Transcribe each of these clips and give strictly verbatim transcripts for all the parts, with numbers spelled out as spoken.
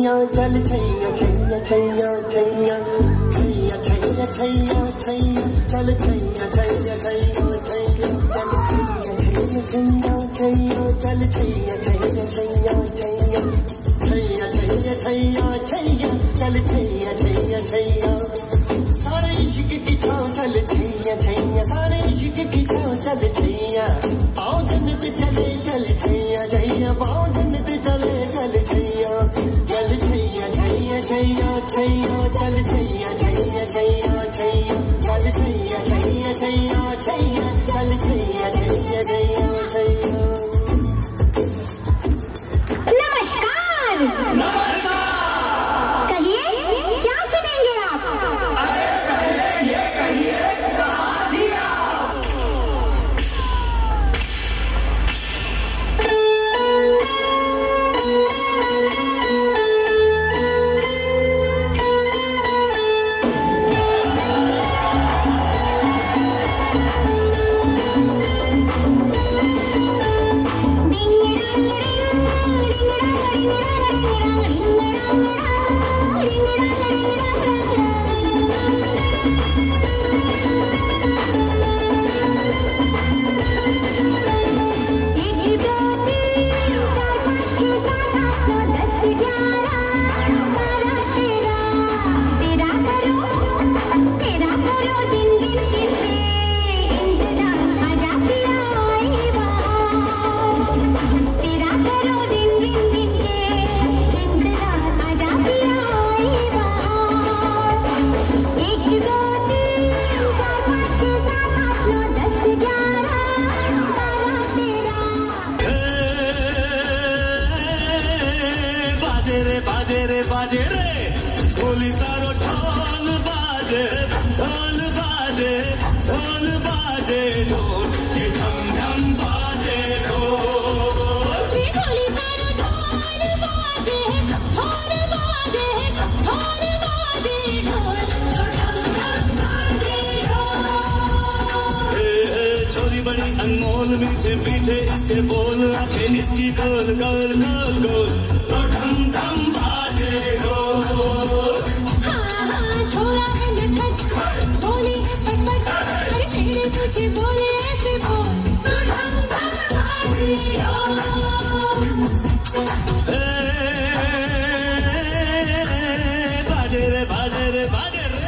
छैया चल छैया छैया छैया छैया छैया छैया छैया छैया चल छैया छैया छैया छैया चल छैया छैया छैया छैया चल छैया छैया छैया छैया छैया छैया छैया छैया चल छैया छैया छैया सारे इश्क की छाँव चल छैया छैया सारे इश्क की छाँव चल छैया पाँव जन्नत चले चल छैया छैया पाँव जन्नत चले चल छैया चल छैया छैया छैया छैया चल छैया छैया छैया छैया चल छैया छैया छैया छैया चल छैया छैया छैया छैया। नमस्कार। नमस्कार। कहिए क्या सुनेंगे आप? अरे पहले ये कहिए कहाँ दिया? बाजे रे बाजे रे ढोली तारो ढोल बाजे ढोल बाजे ढोल बाजे ढोल ये ढम ढम बाजे ढोल ये ढोली तारो ढोल बाजे ढोल बाजे ढोल बाजे ढोल ढम ढम बाजे ढोल। छोरी बड़ी अनमोल मीठे मीठे इसके बोल आंखें इसकी गोल गोल गोल गोल ढम ढम बाजे ढोल। हाँ हाँ छोरा है नटखट बोली है पटपट अरे छेड़े तुझे बोले ऐसे बोल ढम ढम बाजे ढोल। बाजे रे बाजे रे बाजे रे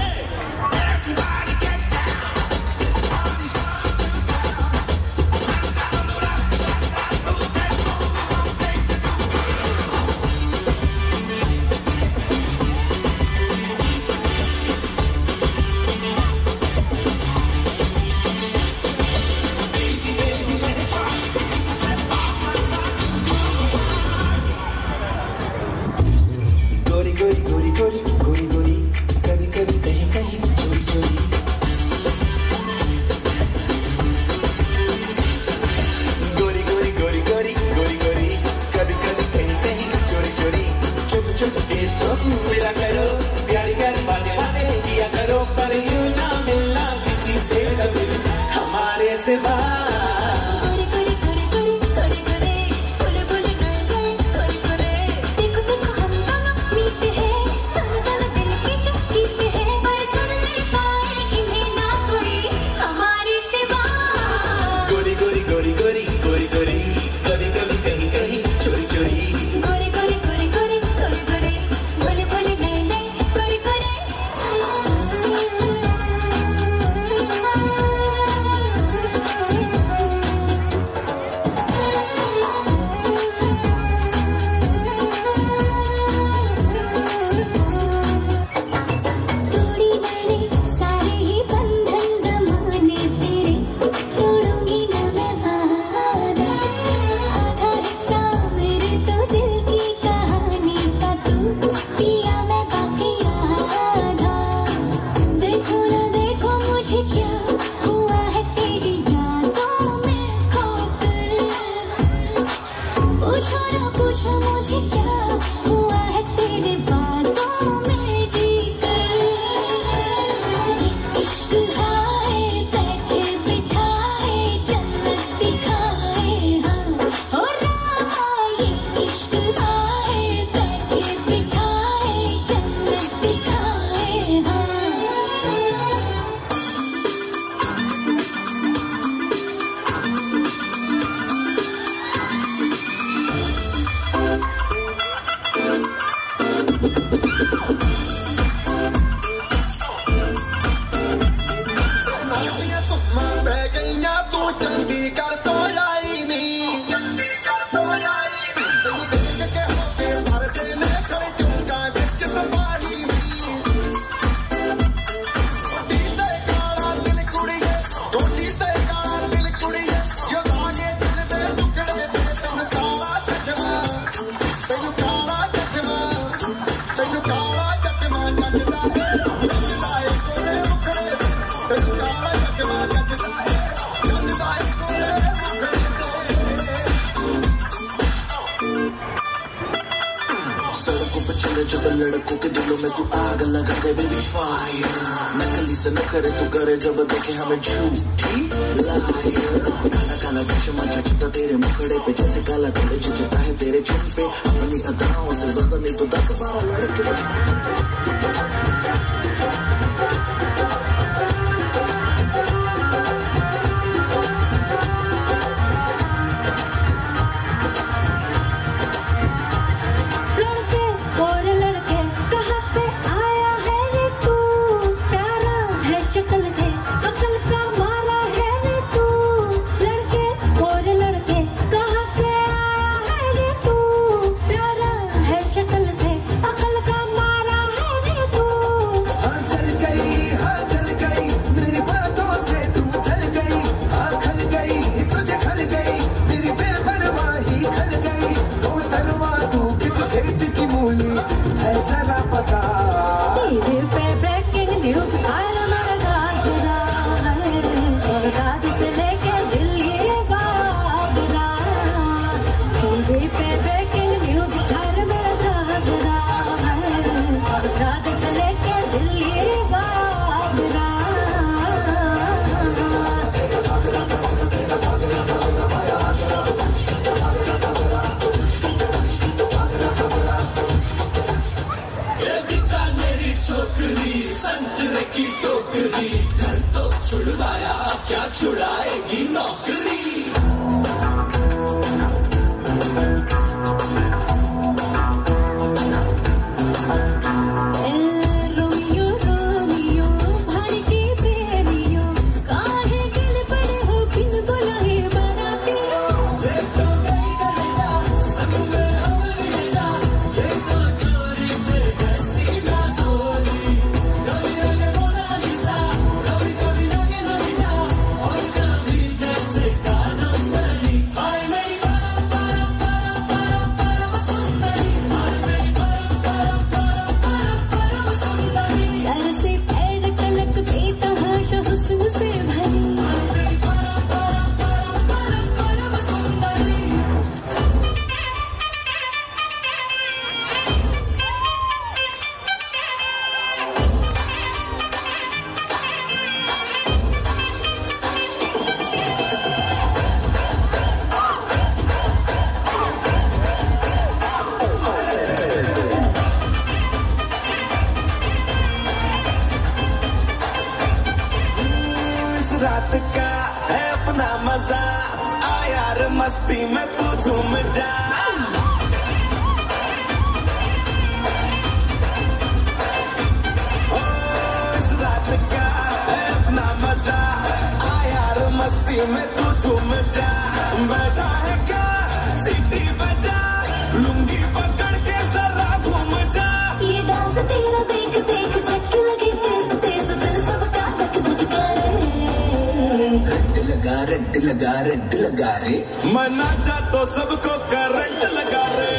जब लड़कों के दिलों में तू आग लगा दे बेबी फायर, नकली से न करे तू करे जब देखे हमें झूठी लायर। काला काला चश्मा जचता तेरे मुखड़े पे जैसे काला तेरे जचता है तेरे चिन पे, अपनी अदाओं से ज्यादा नहीं तो दस बारह लड़के। छुड़ाएगी नौकरी। रात का है अपना मजा, आ यार मस्ती में तू झूम जा। ओ, इस रात का है अपना मजा, आ यार मस्ती में तू झूम जा। बैठा है क्या सीटी बजा, लुंगी पकड़ के जरा घूम जा। ये डांस तेरा देख देख चक लगे तेज तेज दिल सबका धक धक करे। रंट लगा रंट लगा रंट लगा रे, मना जा तो सबको करंट लगा रे।